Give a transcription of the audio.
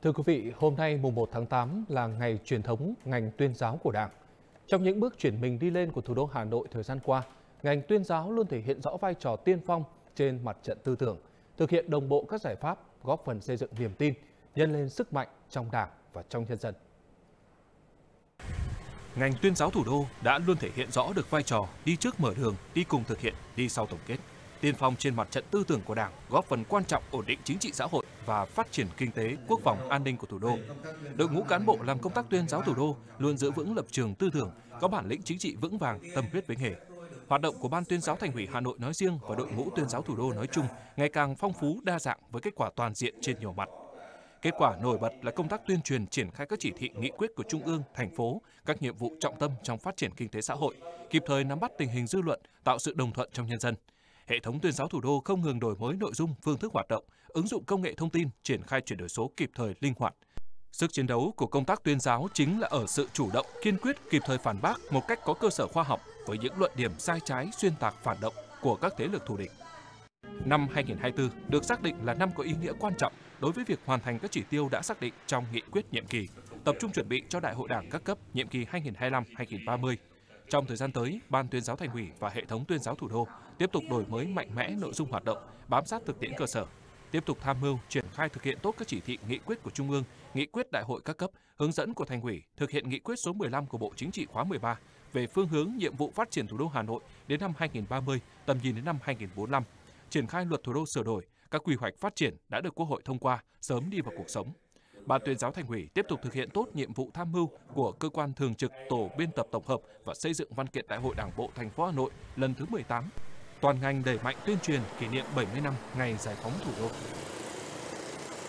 Thưa quý vị, hôm nay mùng 1 tháng 8 là ngày truyền thống ngành tuyên giáo của Đảng. Trong những bước chuyển mình đi lên của thủ đô Hà Nội thời gian qua, ngành tuyên giáo luôn thể hiện rõ vai trò tiên phong trên mặt trận tư tưởng, thực hiện đồng bộ các giải pháp góp phần xây dựng niềm tin, nhân lên sức mạnh trong Đảng và trong nhân dân. Ngành tuyên giáo thủ đô đã luôn thể hiện rõ được vai trò đi trước mở đường, đi cùng thực hiện, đi sau tổng kết. Tiên phong trên mặt trận tư tưởng của Đảng, góp phần quan trọng ổn định chính trị xã hội và phát triển kinh tế, quốc phòng, an ninh của thủ đô. Đội ngũ cán bộ làm công tác tuyên giáo thủ đô luôn giữ vững lập trường tư tưởng, có bản lĩnh chính trị vững vàng, tâm huyết với nghề. Hoạt động của Ban tuyên giáo Thành ủy Hà Nội nói riêng và đội ngũ tuyên giáo thủ đô nói chung ngày càng phong phú, đa dạng với kết quả toàn diện trên nhiều mặt. Kết quả nổi bật là công tác tuyên truyền triển khai các chỉ thị nghị quyết của Trung ương, thành phố, các nhiệm vụ trọng tâm trong phát triển kinh tế xã hội, kịp thời nắm bắt tình hình dư luận, tạo sự đồng thuận trong nhân dân. Hệ thống tuyên giáo thủ đô không ngừng đổi mới nội dung, phương thức hoạt động, ứng dụng công nghệ thông tin, triển khai chuyển đổi số kịp thời, linh hoạt. Sức chiến đấu của công tác tuyên giáo chính là ở sự chủ động, kiên quyết, kịp thời phản bác một cách có cơ sở khoa học với những luận điểm sai trái, xuyên tạc, phản động của các thế lực thù địch. Năm 2024 được xác định là năm có ý nghĩa quan trọng đối với việc hoàn thành các chỉ tiêu đã xác định trong nghị quyết nhiệm kỳ, tập trung chuẩn bị cho Đại hội Đảng các cấp nhiệm kỳ 2025-2030. Trong thời gian tới, Ban tuyên giáo Thành ủy và hệ thống tuyên giáo thủ đô tiếp tục đổi mới mạnh mẽ nội dung hoạt động, bám sát thực tiễn cơ sở, tiếp tục tham mưu triển khai thực hiện tốt các chỉ thị nghị quyết của Trung ương, nghị quyết Đại hội các cấp, hướng dẫn của Thành ủy, thực hiện nghị quyết số 15 của Bộ Chính trị khóa 13 về phương hướng nhiệm vụ phát triển thủ đô Hà Nội đến năm 2030, tầm nhìn đến năm 2045. Triển khai luật thủ đô sửa đổi, các quy hoạch phát triển đã được Quốc hội thông qua sớm đi vào cuộc sống. Ban tuyên giáo Thành ủy tiếp tục thực hiện tốt nhiệm vụ tham mưu của cơ quan thường trực tổ biên tập tổng hợp và xây dựng văn kiện Đại hội Đảng bộ thành phố Hà Nội lần thứ 18. Toàn ngành đẩy mạnh tuyên truyền kỷ niệm 70 năm ngày giải phóng thủ đô.